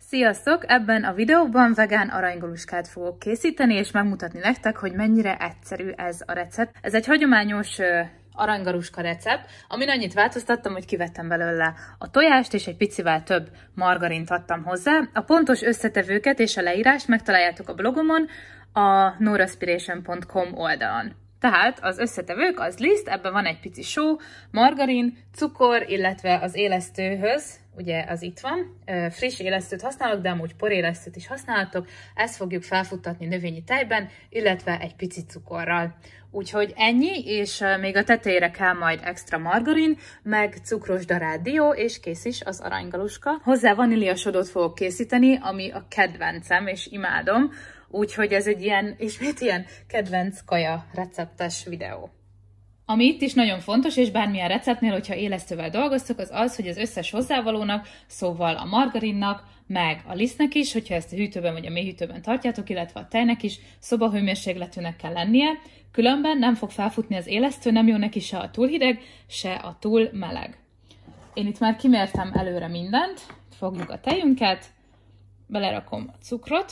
Sziasztok! Ebben a videóban vegán aranygoluskát fogok készíteni, és megmutatni nektek, hogy mennyire egyszerű ez a recept. Ez egy hagyományos aranygoluska recept, amin annyit változtattam, hogy kivettem belőle a tojást, és egy picivel több margarint adtam hozzá. A pontos összetevőket és a leírást megtaláljátok a blogomon, a noraspiration.com oldalon. Tehát az összetevők az liszt, ebben van egy pici só, margarin, cukor, illetve az élesztőhöz, ugye az itt van, friss élesztőt használok, de amúgy porélesztőt is használhatok, ezt fogjuk felfuttatni növényi tejben, illetve egy pici cukorral. Úgyhogy ennyi, és még a tetejére kell majd extra margarin, meg cukros darált dió, és kész is az aranygoluska. Hozzá vaníliasodót fogok készíteni, ami a kedvencem, és imádom, úgyhogy ez egy ismét ilyen kedvenc kaja receptes videó. Ami itt is nagyon fontos, és bármilyen receptnél, hogyha élesztővel dolgoztok, az az, hogy az összes hozzávalónak, szóval a margarinnak, meg a lisztnek is, hogyha ezt a hűtőben vagy a mélyhűtőben tartjátok, illetve a tejnek is szobahőmérsékletűnek kell lennie, különben nem fog felfutni az élesztő, nem jó neki se a túl hideg, se a túl meleg. Én itt már kimértem előre mindent, fogjuk a tejünket, belerakom a cukrot,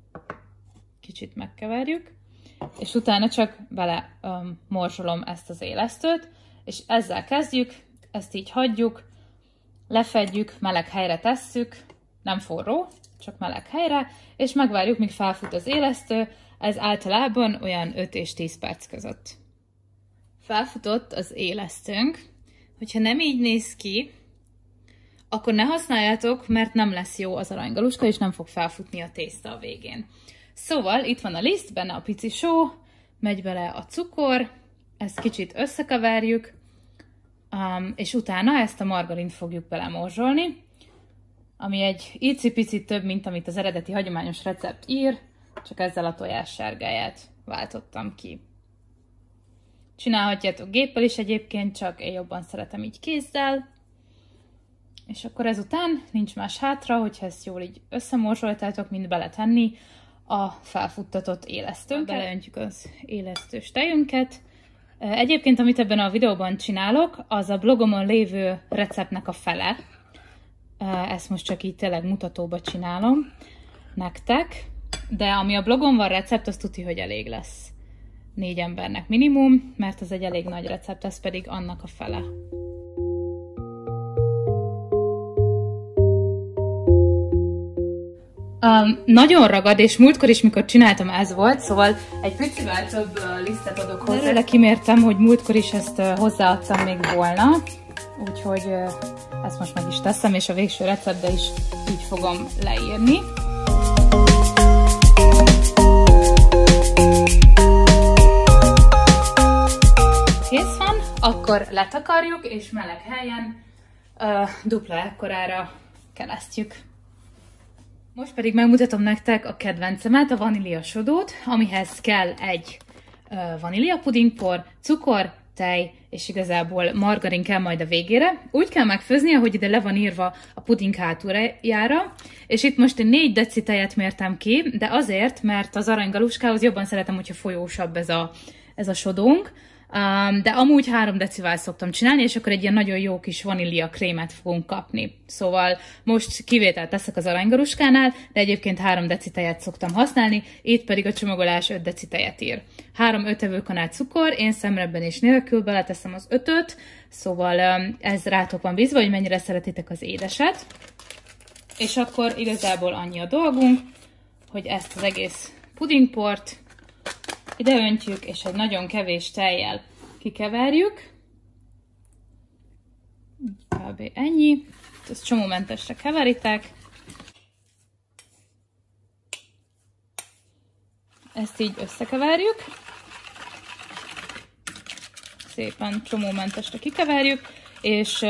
kicsit megkeverjük, és utána csak bele morzsolom ezt az élesztőt, és ezzel kezdjük, ezt így hagyjuk, lefedjük, meleg helyre tesszük, nem forró, csak meleg helyre, és megvárjuk, míg felfut az élesztő, ez általában olyan 5 és 10 perc között. Felfutott az élesztőnk, hogyha nem így néz ki, akkor ne használjátok, mert nem lesz jó az aranygoluska, és nem fog felfutni a tészta a végén. Szóval itt van a liszt, benne a pici só, megy bele a cukor, ezt kicsit összekeverjük, és utána ezt a margarint fogjuk belemorzsolni, ami egy icipicit több, mint amit az eredeti hagyományos recept ír, csak ezzel a tojássárgáját váltottam ki. Csinálhatjátok géppel is egyébként, csak én jobban szeretem így kézzel. És akkor ezután nincs más hátra, hogyha ezt jól így összemorzsoltátok, mint beletenni a felfuttatott élesztőnket. Beleöntjük az élesztős tejünket. Egyébként, amit ebben a videóban csinálok, az a blogomon lévő receptnek a fele. Ezt most csak így tényleg mutatóba csinálom nektek. De ami a blogon van recept, az tuti, hogy elég lesz 4 embernek minimum, mert ez egy elég nagy recept, ez pedig annak a fele. Nagyon ragad, és múltkor is, mikor csináltam, ez volt, szóval egy picivel több lisztet adok hozzá. Erre kimértem, hogy múltkor is ezt hozzáadtam még volna, úgyhogy ezt most meg is teszem, és a végső receptbe is így fogom leírni. Kész van, akkor letakarjuk, és meleg helyen dupla ekkorára keresztjük. Most pedig megmutatom nektek a kedvencemet, a vaníliasodót, amihez kell egy vaníliapudingpor, cukor, tej, és igazából margarin kell majd a végére. Úgy kell megfőzni, ahogy ide le van írva a puding hátuljára, és itt most én 4 deci tejet mértem ki, de azért, mert az aranygoluskával jobban szeretem, hogyha folyósabb ez a sodónk, de amúgy 3 decivel szoktam csinálni, és akkor egy ilyen nagyon jó kis vanília krémet fogunk kapni. Szóval most kivételt teszek az aranygoluskánál, de egyébként 3 deci tejet szoktam használni, itt pedig a csomagolás 5 deci tejet ír. 3-5 evőkanál cukor, én szemrebbenés nélkül beleteszem az 5-öt, szóval ez rátok van bízva, hogy mennyire szeretitek az édeset. És akkor igazából annyi a dolgunk, hogy ezt az egész pudingport ide öntjük, és egy nagyon kevés tejjel kikeverjük. Kb. Ennyi. Ezt csomómentesre keveritek. Ezt így összekeverjük. Szépen csomómentesre kikeverjük, és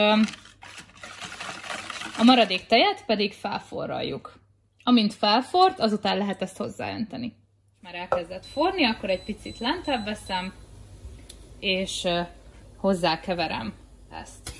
a maradék tejet pedig felforraljuk. Amint felforrt, azután lehet ezt hozzáönteni. Már elkezdett forni, akkor egy picit lentebb veszem, és hozzákeverem ezt.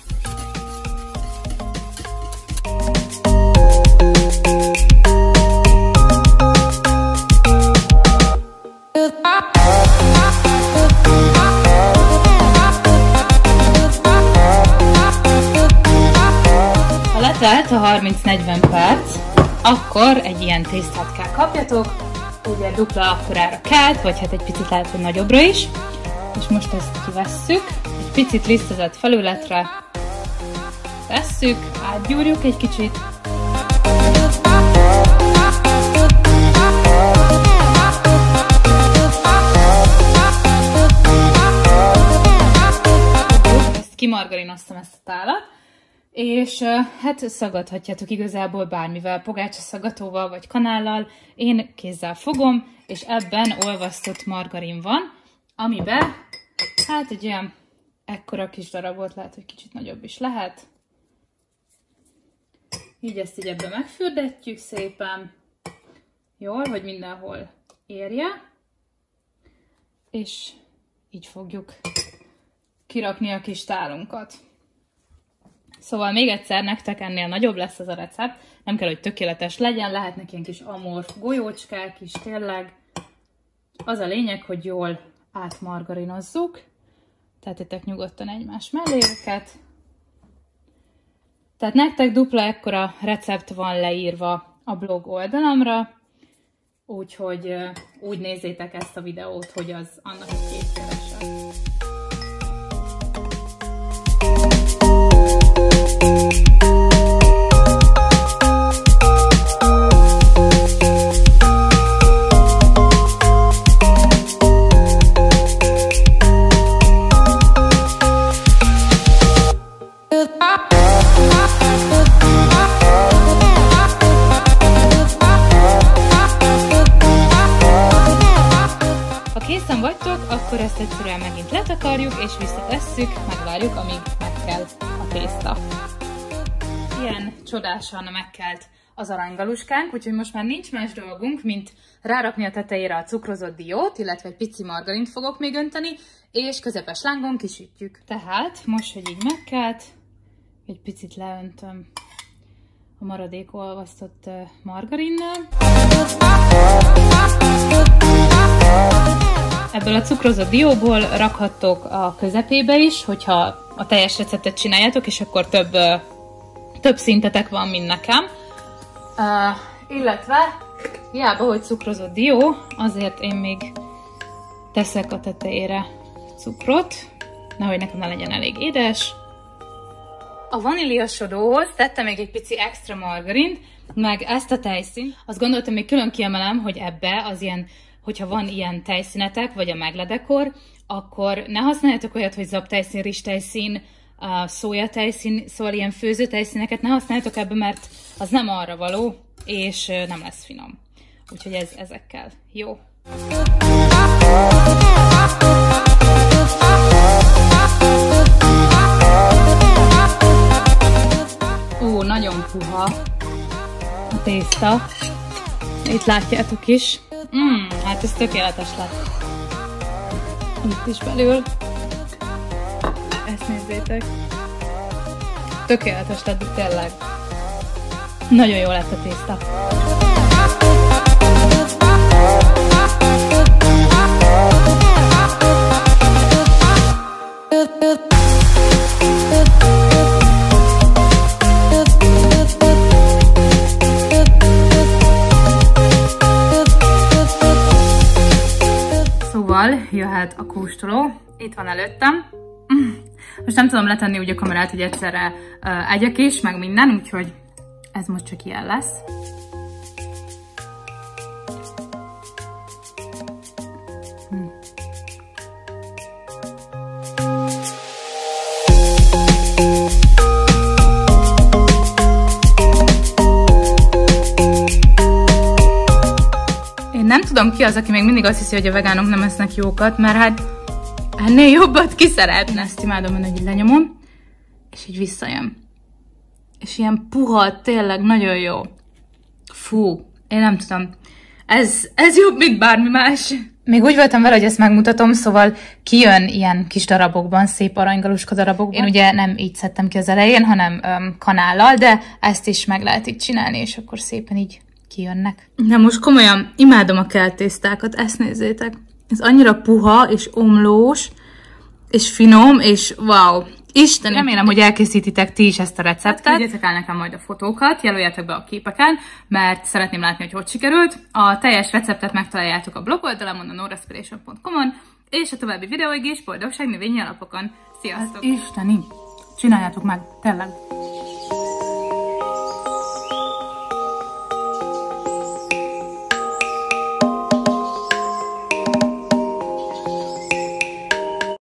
Ha letelt a 30-40 perc, akkor egy ilyen tésztát kell kapjatok, ugye dupla akkorára kelt, vagy hát egy picit lehet, hogy nagyobbra is. És most ezt kivesszük, egy picit lisztezett felületre tesszük, átgyúrjuk egy kicsit. Ezt kimargarinoztam ezt a tálat, és hát szaggathatjátok igazából bármivel, pogácsaszaggatóval vagy kanállal. Én kézzel fogom, és ebben olvasztott margarin van, amiben hát egy olyan ekkora kis darabot, lehet, hogy kicsit nagyobb is lehet. Így ezt így ebbe megfürdetjük szépen, jól, hogy mindenhol érje, és így fogjuk kirakni a kis tálunkat. Szóval még egyszer, nektek ennél nagyobb lesz ez a recept, nem kell, hogy tökéletes legyen, lehetnek ilyen kis amorf golyócskák is tényleg. Az a lényeg, hogy jól átmargarinozzuk, tehetek nyugodtan egymás mellé őket. Tehát nektek dupla ekkora recept van leírva a blog oldalamra, úgyhogy úgy nézzétek ezt a videót, hogy az annak egy kétszerese. Akkor ezt egyszerűen megint letakarjuk, és visszatesszük, megvárjuk, amíg megkel a tészta. Ilyen csodásan megkelt az aranygaluskánk, úgyhogy most már nincs más dolgunk, mint rárakni a tetejére a cukrozott diót, illetve egy pici margarint fogok még önteni, és közepes lángon kisütjük. Tehát most, hogy így megkelt, egy picit leöntöm a maradék olvasztott margarinnal. Ebből a cukrozott dióból rakhattok a közepébe is, hogyha a teljes receptet csináljátok, és akkor több szintetek van, mint nekem. Illetve, hiába, hogy cukrozott dió, azért én még teszek a tetejére cukrot, nehogy nekem ne legyen elég édes. A vaníliasodóhoz tettem még egy pici extra margarint, meg ezt a tejszínt. Azt gondoltam, még külön kiemelem, hogy ebbe az ilyen, hogyha van ilyen tejszínetek, vagy a megledekor, akkor ne használjatok olyat, hogy zabtejszín, rizstejszín, szójatejszín, szóval ilyen főző tejszíneket ne használjatok ebbe, mert az nem arra való, és nem lesz finom. Úgyhogy ezekkel jó. Ó, nagyon puha a tészta. Itt látjátok is. Hát ez tökéletes lett. Itt is belül. Ezt nézzétek. Tökéletes lett, de tényleg. Nagyon jó lett a tészta. Szóval jöhet a kóstoló. Itt van előttem. Most nem tudom letenni úgy a kamerát, hogy egyszerre egyek is, meg minden, úgyhogy ez most csak ilyen lesz. Én nem tudom, ki az, aki még mindig azt hiszi, hogy a vegánok nem esznek jókat, mert hát ennél jobbat ki szeretne. Ezt imádom, hogy így lenyomom, és így visszajön. És ilyen puha, tényleg nagyon jó. Fú, én nem tudom. Ez jobb, mint bármi más. Még úgy voltam vele, hogy ezt megmutatom, szóval kijön ilyen kis darabokban, szép aranygaluska darabokban. Én ugye nem így szedtem ki az elején, hanem kanállal, de ezt is meg lehet így csinálni, és akkor szépen így kijönnek. De most komolyan imádom a kelt tésztákat, ezt nézzétek. Ez annyira puha és omlós, és finom, és wow. Isten, remélem, hogy elkészítitek ti is ezt a receptet. Küldjetek el nekem majd a fotókat, jelöljetek be a képeken, mert szeretném látni, hogy sikerült. A teljes receptet megtaláljátok a blog oldalamon, a noraspiration.com-on, és a további videóig is boldogság növényi alapokon. Sziasztok! Isteni! Csináljátok meg, tényleg!